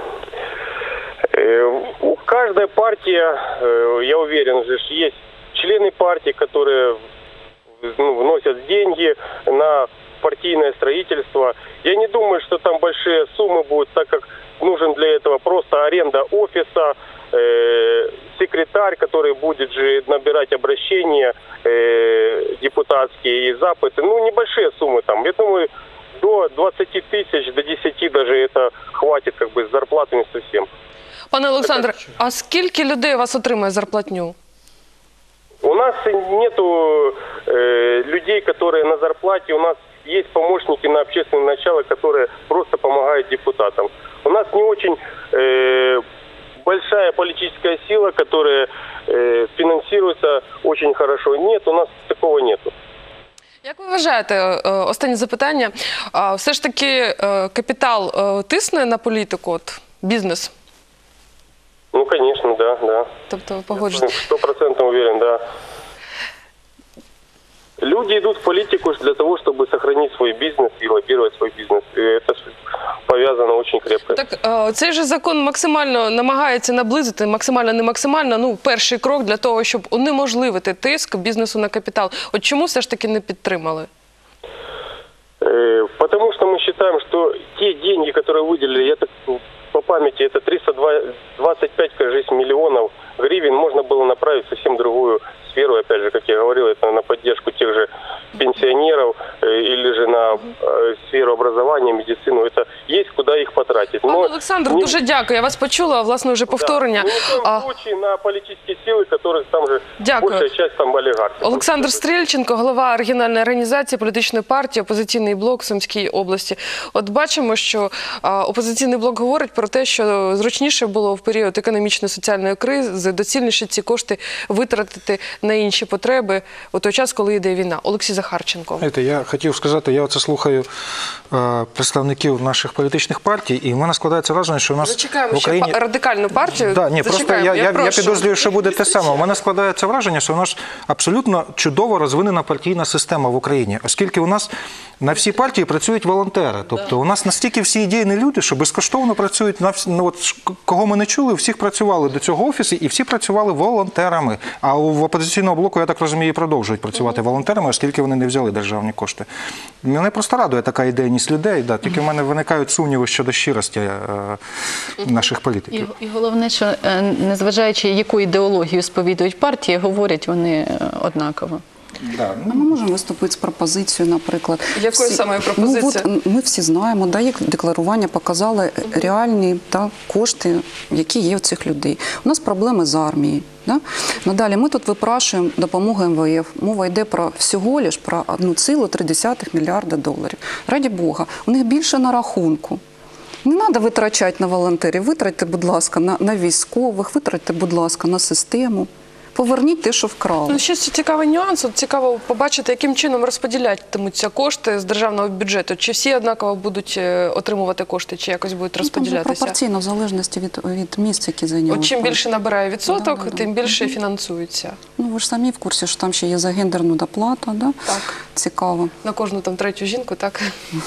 Э, У каждой партии, э, я уверен, же ж есть члены партии, которые ну, вносят деньги на партийное строительство. Я не думаю, что там большие суммы будут, так как нужен для этого просто аренда офиса, э, секретарь, который будет же набирать обращения э, депутатские и запыты. Ну, небольшие суммы там. Я думаю, до двадцати тысяч, до десяти даже это хватит как бы с зарплатами совсем. Пане Олександре, а скільки людей у вас отримує зарплатню? нету э, людей, которые на зарплате. У нас есть помощники на общественное начало, которые просто помогают депутатам. У нас не очень э, большая политическая сила, которая э, финансируется очень хорошо. Нет, у нас такого нету. Як ви вважаєте, е, останнє запитання, а, все ж таки е, капітал е, тисне на політику, от, бізнес? Ну, конечно, да, да. Тобто ви погоджуєтесь? Сто процентов уверен, да. Люди идут в политику для того, чтобы сохранить свой бизнес и лоббировать свой бизнес. И это пов'язано очень крепко. Так, е, цей же закон максимально намагається наблизити, максимально, не максимально, ну, перший крок для того, щоб унеможливити тиск бізнесу на капітал. От чому все ж таки не підтримали? Э, Потому что мы считаем, что те деньги, которые выделили, я так по памяти, это триста двадцать пять, кажется, миллионов гривен, можно было направить в совсем другую сферу, опять же, как я говорил, это на поддержку тех же пенсионеров э, или же на э, сферу образования, медицину. Это есть куда их потратить. Пане Олександр, не- дуже дякую. Я вас почула, власне, вже повторення. Да, но ни в А, коем случае на политические силы, которых там же Дякую. большая часть там олигархи. Олександр Стрільченко, голова регіональної організації політичної партії «Опозиційний блок» в Сумській області. От бачимо, що а, «Опозиційний блок» говорить про те, що зручніше було в період економічної соціальної кризи, доцільніше ці кошти витратити на інші потреби у той час, коли йде війна. Олексій Захарченко. Знаєте, я хотів сказати, я оце слухаю е, представників наших політичних партій, і в мене складається враження, що у нас Зачекаємо в Україні... ще па- радикальну партію. Да, ні, просто Зачекаємо, я, я, я прошу. підозрюю, що буде те саме. У мене складається враження, що у нас абсолютно чудово розвинена партійна система в Україні, оскільки у нас на всі партії працюють волонтери. Тобто у нас настільки всі ідейні люди, що безкоштовно працюють, на всі, ну, от, кого ми не чули, всіх працювали до цього офісу, і всі працювали волонтерами. А в «Опозиційному блоку», я так розумію, продовжують працювати волонтерами, оскільки вони не взяли державні кошти. Мене просто радує така ідейність людей, да, тільки в мене виникають сумніви щодо щирості е, наших політиків. І, і головне, що е, незважаючи, яку ідеологію сповідують партії, говорять вони е, однаково. Да, А ми можемо виступити з пропозицією, наприклад. Якою всі- саме пропозицією? Ну, от, ми всі знаємо, да, як декларування показали реальні та, кошти, які є у цих людей. У нас проблеми з армією. Да? Надалі ми тут випрашуємо допомогу ем ве еф. Мова йде про всього лиш про одну цілу три десятих мільярда доларів. Раді Бога, у них більше на рахунку. Не треба витрачати на волонтерів, витратьте, будь ласка, на, на військових, витратьте, будь ласка, на систему. Поверніть те, що вкрали. Ну, ще цікавий нюанс. От цікаво побачити, яким чином розподілятимуться кошти з державного бюджету. Чи всі однаково будуть е, отримувати кошти, чи якось будуть Ну, там же розподілятися? пропорційно, в залежності від, від місць, які зайняли. От чим більше набирає відсоток, Да, да, тим да. більше фінансується. Ну, ви ж самі в курсі, що там ще є за гендерну доплату, да? Так. Цікаво. На кожну там третю жінку, так?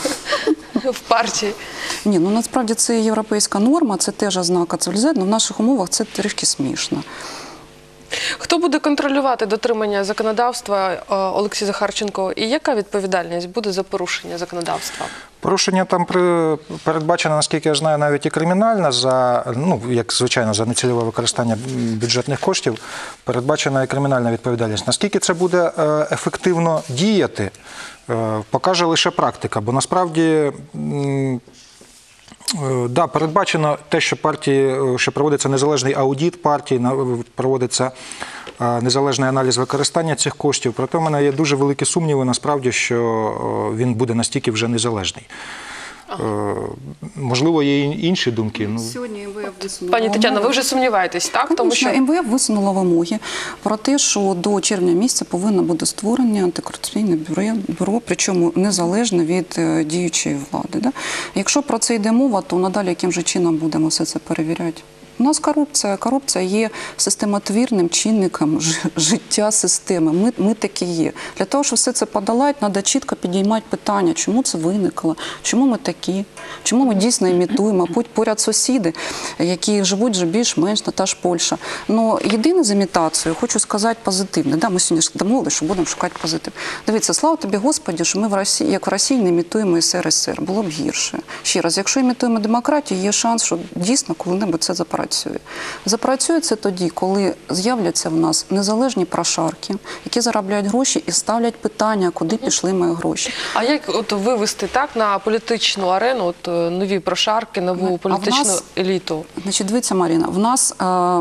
В партії. Ні, ну насправді це європейська норма, це теж ознака цивілізації, але в наших умовах це трішки смішно. Хто буде контролювати дотримання законодавства, е, Олексій Захарченко, і яка відповідальність буде за порушення законодавства? Порушення там при- передбачено, наскільки я знаю, навіть і кримінальне, за, ну, як звичайно, за нецільове використання бюджетних коштів, передбачена і кримінальна відповідальність. Наскільки це буде е, ефективно діяти, е, покаже лише практика, бо насправді... м, Е, Да, передбачено те, що партії, е, що проводиться незалежний аудит партії, на- проводиться е, незалежний аналіз використання цих коштів. Проте в мене є дуже великі сумніви, насправді, що е, він буде настільки вже незалежний. Е, Можливо, є і інші думки. Ну, Сьогодні ем ве еф висунула Пані Тетяно, ви вимоги. вже сумніваєтесь, так? Тому що ем ве еф висунула вимоги про те, що до червня місяця повинно бути створення антикорупційне бюро, бюро, причому незалежно від е, діючої влади. Да? Якщо про це йде мова, то надалі яким же чином будемо все це перевіряти? У нас корупція. Корупція є системотвірним чинником ж- життя системи. Ми, ми такі є. Для того, щоб все це подолати, треба чітко підіймати питання, чому це виникло, чому ми такі, чому ми дійсно імітуємо. Будь поряд сусіди, які живуть вже більш-менш, та ж Польща. Ну, єдине з імітацією, хочу сказати позитивне. Да, ми сьогодні ж домовилися, що будемо шукати позитив. Дивіться, слава тобі, Господі, що ми в Росії, як в Росії, не імітуємо ес ер ес ер. Було б гірше. Ще раз, якщо імітуємо демократію, є шанс, що дійсно коли-небудь це запрацює. Запрацює це тоді, коли з'являться в нас незалежні прошарки, які заробляють гроші і ставлять питання, куди пішли мої гроші. а як от вивести так на політичну арену от е, нові прошарки, нову А в політичну нас- еліту? Значить, дивіться, Маріна, в нас е,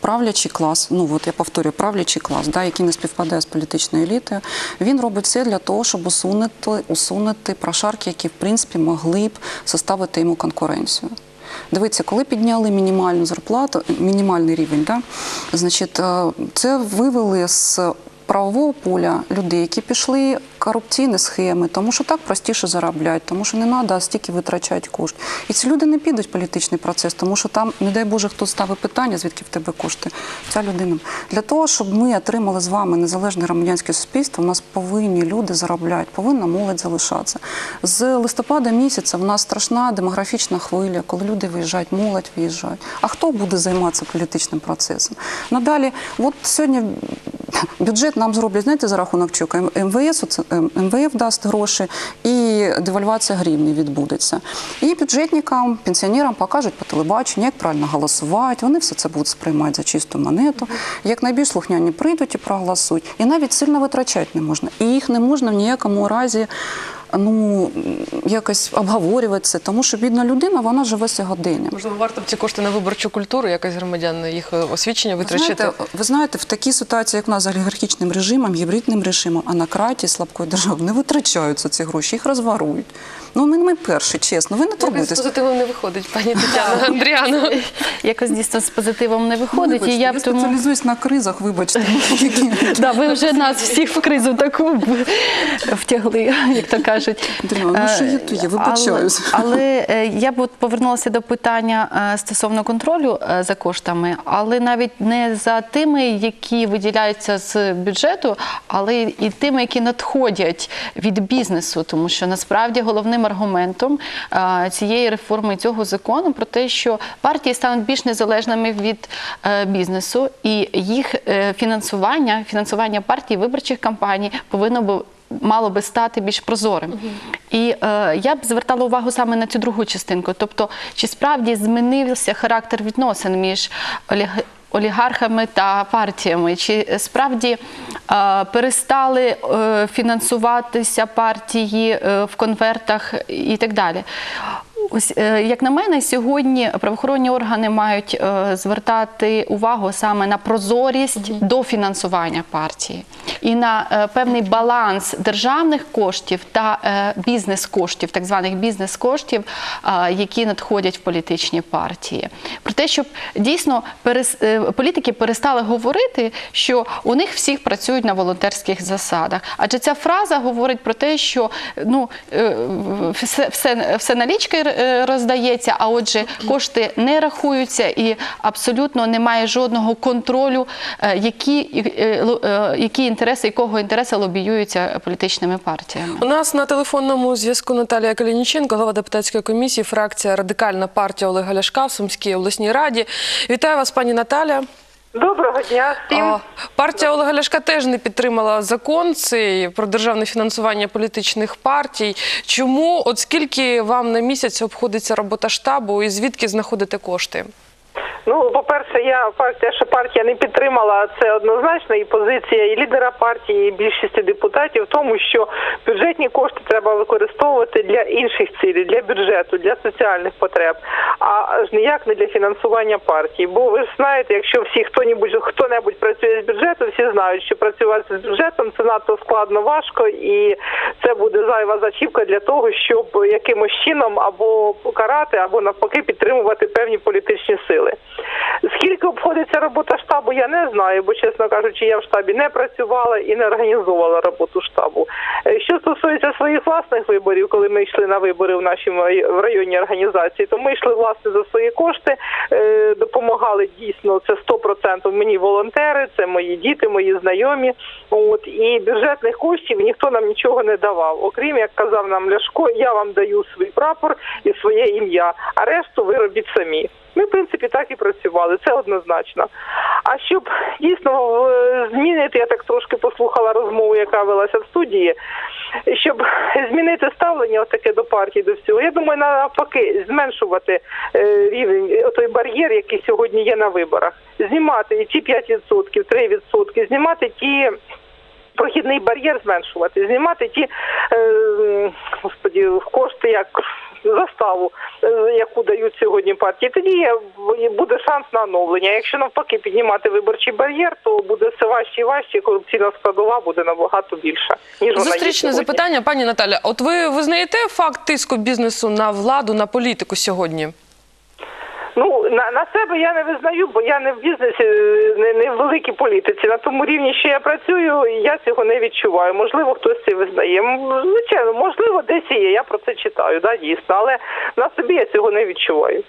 правлячий клас, ну от я повторюю, правлячий клас, да, який не співпадає з політичною елітою, він робить все для того, щоб усунути, усунути прошарки, які, в принципі, могли б составити йому конкуренцію. Дивіться, коли підняли мінімальну зарплату, мінімальний рівень, да, значить, це вивели з правового поля людей, які пішли корупційні схеми, тому що так простіше заробляти, тому що не треба стільки витрачати кошти. І ці люди не підуть в політичний процес, тому що там, не дай Боже, хто ставить питання, звідки в тебе кошти, ця людина. Для того, щоб ми отримали з вами незалежне громадянське суспільство, у нас повинні люди заробляти, повинна молодь залишатися. З листопада місяця в нас страшна демографічна хвиля, коли люди виїжджають, молодь виїжджають. А хто буде займатися політичним процесом? Надалі, от сьогодні бюджет нам зроблять, знаєте, за рахунок чого? МВС, ем ве еф дасть гроші і девальвація гривні відбудеться. І бюджетникам, пенсіонерам покажуть по телебаченню, як правильно голосувати, вони все це будуть сприймати за чисту монету, як найбільш слухняні прийдуть і проголосують. І навіть сильно витрачати не можна. І їх не можна в ніякому разі ну, якось обговорювати це, тому що бідна людина, вона живе сьогодення. Можливо, варто б ці кошти на виборчу культуру якось громадян, їх освічення витрачати? Ви знаєте, ви знаєте, в такій ситуації, як у нас з олігархічним режимом, гібридним режимом, анакратії, слабкої держави, не витрачаються ці гроші, їх розворують. Ну, ми, ми перші, чесно, ви не турбуйтесь. Якось з позитивом не виходить, пані Тетяна. Андріано. Якось дійсно з позитивом не виходить. Ну, і я я тому... спеціалізуюсь на кризах, вибачте. Да, ви вже нас всіх в кризу таку втягли, як то кажуть. Ну, що є, то є, вибачаюсь. Але, але я б повернулася до питання стосовно контролю за коштами, але навіть не за тими, які виділяються з бюджету, але і тими, які надходять від бізнесу, тому що насправді головним аргументом цієї реформи, цього закону про те, що партії стануть більш незалежними від бізнесу і їх фінансування, фінансування партій, виборчих кампаній повинно бути мало би стати більш прозорим. Uh-huh. І е, я б звертала увагу саме на цю другу частинку. Тобто, чи справді змінився характер відносин між оліг... олігархами та партіями? Чи справді е, перестали е, фінансуватися партії е, в конвертах і так далі? Ось, як на мене, сьогодні правоохоронні органи мають е, звертати увагу саме на прозорість mm-hmm. до фінансування партії і на е, певний баланс державних коштів та е, бізнес-коштів, так званих бізнес-коштів, е, які надходять в політичні партії. Про те, щоб дійсно перес, е, політики перестали говорити, що у них всіх працюють на волонтерських засадах. Адже ця фраза говорить про те, що ну, е, все, все, все налічки роздається, а отже кошти не рахуються і абсолютно немає жодного контролю, які, які інтереси, якого інтереси лобіюються політичними партіями. У нас на телефонному зв'язку Наталія Калініченко, голова депутатської комісії, фракція Радикальна партія Олега Ляшка в Сумській обласній раді. Вітаю вас, пані Наталя. Доброго дня всім. Партія Олега Ляшка теж не підтримала закон цей про державне фінансування політичних партій. Чому? От скільки вам на місяць обходиться робота штабу і звідки знаходите кошти? Ну, по-перше, я партія, що партія не підтримала, це однозначно і позиція і лідера партії, і більшості депутатів в тому, що бюджетні кошти треба використовувати для інших цілей, для бюджету, для соціальних потреб, а аж ніяк не для фінансування партії. Бо ви ж знаєте, якщо всі хто-небудь, хто-небудь працює з бюджету, всі знають, що працювати з бюджетом це надто складно, важко, і це буде зайва зачіпка для того, щоб якимось чином або покарати, або навпаки підтримувати певні політичні сили. Скільки обходиться робота штабу, я не знаю, бо, чесно кажучи, я в штабі не працювала і не організовувала роботу штабу. Що стосується своїх власних виборів, коли ми йшли на вибори в нашій в районній організації, то ми йшли, власне, за свої кошти, допомагали дійсно, це сто відсотків мені волонтери, це мої діти, мої знайомі. От, і бюджетних коштів ніхто нам нічого не давав. Окрім, як казав нам Ляшко, я вам даю свій прапор і своє ім'я, а решту ви робіть самі. Ми, в принципі, так і працювали, це однозначно. А щоб дійсно змінити, я так трошки послухала розмову, яка велася в студії, щоб змінити ставлення таке до партії, до всього, я думаю, навпаки, зменшувати рівень, той бар'єр, який сьогодні є на виборах. Знімати і ті п'ять відсотків, три відсотки, знімати ті... прохідний бар'єр зменшувати, знімати ті, е, господі, кошти, як заставу, е, яку дають сьогодні партії, тоді є- буде шанс на оновлення. Якщо навпаки піднімати виборчий бар'єр, то буде все важче і важче, корупційна складова буде набагато більша, ніж вона є Зустрічне сьогодні. запитання, пані Наталя. От ви визнаєте факт тиску бізнесу на владу, на політику сьогодні? Ну, на, на себе я не визнаю, бо я не в бізнесі, не, не в великій політиці. На тому рівні, що я працюю, я цього не відчуваю. Можливо, хтось це визнає. М, Звичайно, можливо, десь і є, я про це читаю, да, дійсно, але на собі я цього не відчуваю.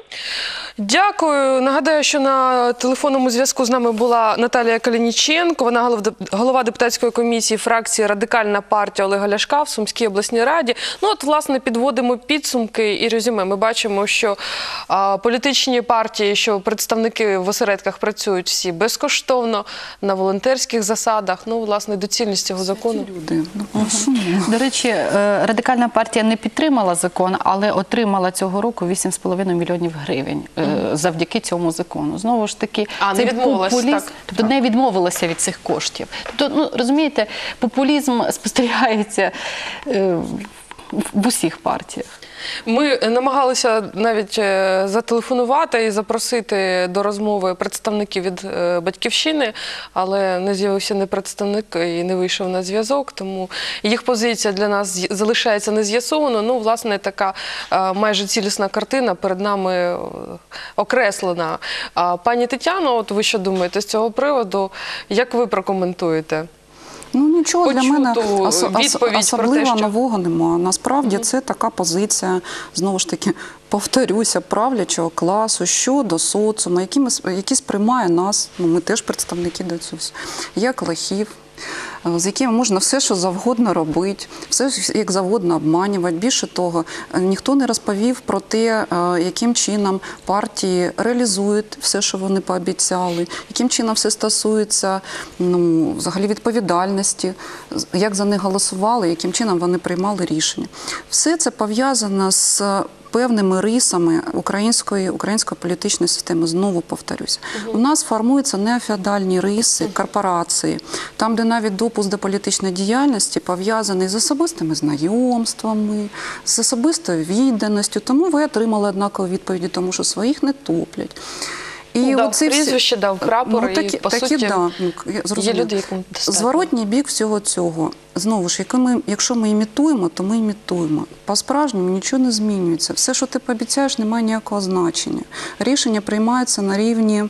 Дякую. Нагадаю, що на телефонному зв'язку з нами була Наталія Калініченко. Вона голов- голова депутатської комісії фракції «Радикальна партія» Олега Ляшка в Сумській обласній раді. Ну от, власне, підводимо підсумки і резюме. Ми бачимо, що а, політичні партії, що представники в осередках працюють всі безкоштовно, на волонтерських засадах. Ну, власне, доцільність цього закону. Люди, ну, прошу. До речі, е, Радикальна партія не підтримала закон, але отримала цього року вісім з половиною мільйонів гривень е, завдяки цьому закону. Знову ж таки, А, не цей відмовилась, популізм, так. тобто не відмовилася від цих коштів. Тобто, ну, розумієте, популізм спостерігається е, в- в усіх партіях. Ми намагалися навіть е, зателефонувати і запросити до розмови представників від е, «Батьківщини», але не з'явився не представник і не вийшов на зв'язок, тому їх позиція для нас з'я- залишається нез'ясованою. Ну, власне, така е, майже цілісна картина перед нами е, окреслена. А, пані Тетяно, от ви що думаєте з цього приводу? Як ви прокоментуєте? Ну нічого для мене Почуту ос- ос- відповідь про те, особливо що- нового немає. Насправді це така позиція, знову ж таки, повторюся, правлячого класу щодо соціуму, який, ми, с- який сприймає нас, ну ми теж представники до цього, як лохів, е, з якими можна все, що завгодно робити, все як завгодно обманювати. Більше того, е, ніхто не розповів про те, е, яким чином партії реалізують все, що вони пообіцяли, яким чином все стосується ну, взагалі відповідальності, з- як за них голосували, яким чином вони приймали рішення. Все це пов'язано з певними рисами української, української політичної системи. Знову повторюся. У нас формуються неофеодальні риси, корпорації, там, де навіть допуск до політичної діяльності пов'язаний з особистими знайомствами, з особистою відданістю. Тому ви отримали однакові відповіді, тому що своїх не топлять. Ну, дав оці всі- прізвище, дав прапор, і, такі, по такі, суті, да, ну, я зрозуміла. є люди, яким достатньо. Зворотній бік всього цього. Знову ж, якщо ми, якщо ми імітуємо, то ми імітуємо. По-справжньому нічого не змінюється. Все, що ти пообіцяєш, не має ніякого значення. Рішення приймаються на рівні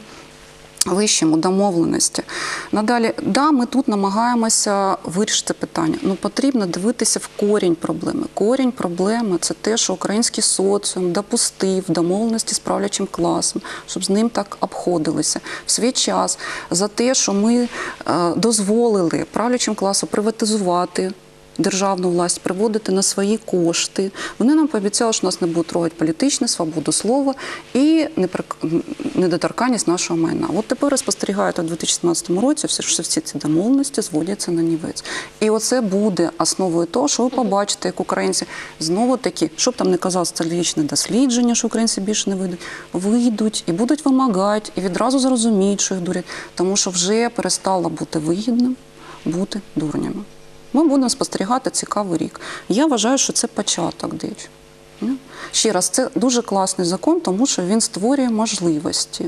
вищому, домовленості. Надалі, да, ми тут намагаємося вирішити питання. Ну, потрібно дивитися в корінь проблеми. Корінь проблеми – це те, що український соціум допустив домовленості з правлячим класом, щоб з ним так обходилися. В свій час за те, що ми е, дозволили правлячим класу приватизувати державну власть, приводити на свої кошти. Вони нам пообіцяли, що нас не будуть трогати політичну свободу слова і неприк- недоторканність нашого майна. От тепер спостерігають у дві тисячі сімнадцятому році, все, що всі ці домовленості зводяться на нівець. І оце буде основою того, що ви побачите, як українці знову таки, щоб там не казав соціологічне дослідження, що українці більше не вийдуть, вийдуть і будуть вимагати, і відразу зрозуміють, що їх дурять, тому що вже перестало бути вигідним бути дурнями. Ми будемо спостерігати цікавий рік. Я вважаю, що це початок дещо. Ще раз, це дуже класний закон, тому що він створює можливості.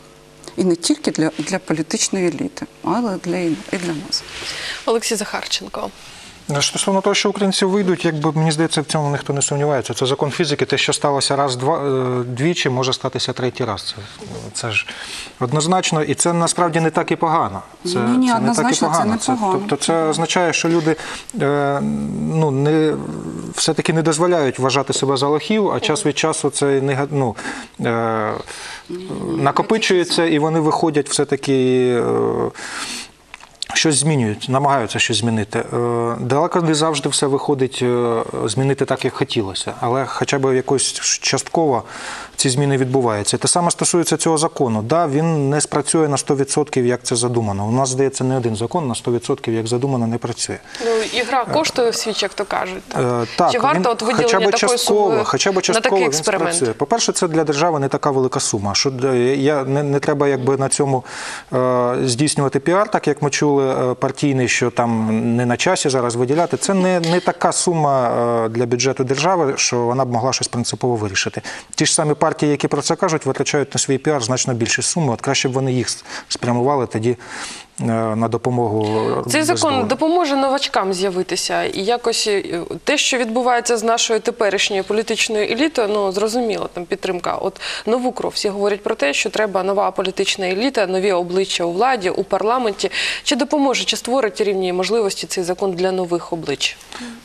І не тільки для, для політичної еліти, але для, і для нас. Олексій Захарченко. Стосовно того, що українці вийдуть, якби мені здається, в цьому ніхто не сумнівається. Це закон фізики, те, що сталося раз, два, е, двічі, може статися третій раз. Це, це ж однозначно, і це насправді не так і погано. Це, Ні, ні, це не так і однозначно, це погано. не погано. Тобто це означає, що люди е, ну, не, все-таки не дозволяють вважати себе за лохів, а час від часу це нега- ну, е, накопичується, і вони виходять все-таки... Е, щось змінюють, намагаються щось змінити. Е, Далеко не завжди все виходить е, змінити так, як хотілося, але хоча б якось частково ці зміни відбуваються. Те саме стосується цього закону. Да, він не спрацює на сто відсотків, як це задумано. У нас, здається, не один закон на сто відсотків, як задумано, не працює. Ну, ігра коштує в свіч, як то кажуть. Так? Е, так, Чи варто він, от виділення хоча б такої частково, суми хоча б на частково такий він експеримент? спрацює. По-перше, це для держави не така велика сума. Що я, не, не треба якби на цьому е, здійснювати піар, так як ми чули, е, партійний, що там не на часі зараз виділяти. Це не, не така сума е, для бюджету держави, що вона б могла щось принципово вирішити. Ті ж самі партії, які про це кажуть, витрачають на свій піар значно більші суми. От краще б вони їх спрямували тоді на допомогу. Цей закон бездомним. допоможе новачкам з'явитися, і якось те, що відбувається з нашою теперішньою політичною елітою, ну, зрозуміло, там підтримка. От нову кров. Всі говорять про те, що треба нова політична еліта, нові обличчя у владі, у парламенті. Чи допоможе, чи створить рівні можливості цей закон для нових облич?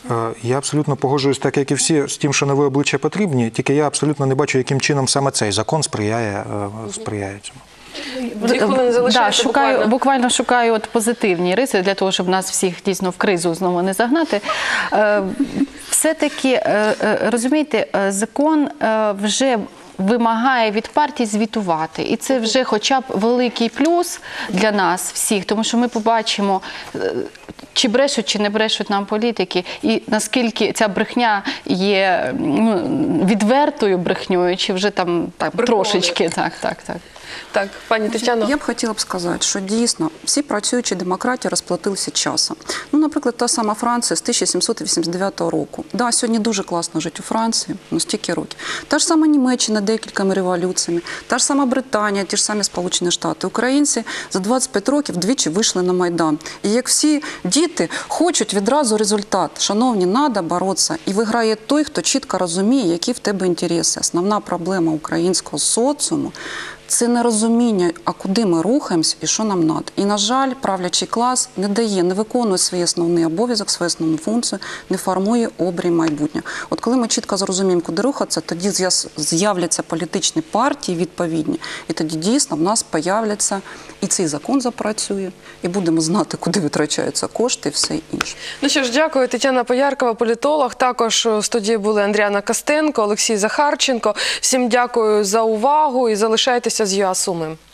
Я абсолютно погоджуюсь, так як і всі, з тим, що нові обличчя потрібні, тільки я абсолютно не бачу, яким чином саме цей закон сприяє, сприяє цьому. Дві хвилини залишається да, шукаю, буквально. буквально шукаю от позитивні риси для того, щоб нас всіх дійсно в кризу знову не загнати. Е, все-таки, е, е, розумієте, е, закон е, вже вимагає від партій звітувати. І це вже хоча б великий плюс для нас всіх, тому що ми побачимо, е, чи брешуть, чи не брешуть нам політики, і наскільки ця брехня є, ну, відвертою брехньою, чи вже там так, трошечки. Так, так, так. Так, пані Тетяно. Я б хотіла б сказати, що дійсно всі працюючі демократії розплатилися часом. Ну, наприклад, та сама Франція з тисяча сімсот вісімдесят дев'ятого року. Да, сьогодні дуже класно жити у Франції, ну стільки років. Та ж сама Німеччина декількома революціями, та ж сама Британія, ті ж самі Сполучені Штати. Українці за двадцять п'ять років двічі вийшли на Майдан. І як всі діти хочуть відразу результат. Шановні, треба боротися. І виграє той, хто чітко розуміє, які в тебе інтереси. Основна проблема українського соціуму – це нерозуміння, а куди ми рухаємось і що нам треба. І, на жаль, правлячий клас не дає, не виконує свій основний обов'язок, свою основну функцію, не формує обрій майбутнього. От коли ми чітко зрозуміємо, куди рухатися, тоді з'являться політичні партії відповідні, і тоді дійсно в нас появляться і цей закон запрацює, і будемо знати, куди витрачаються кошти і все інше. Ну що ж, дякую. Тетяна Пояркова, політолог. Також в студії були Андріана Костенко, Олексій Захарченко. Всім дякую за увагу і залишайтеся з ЮА Суми.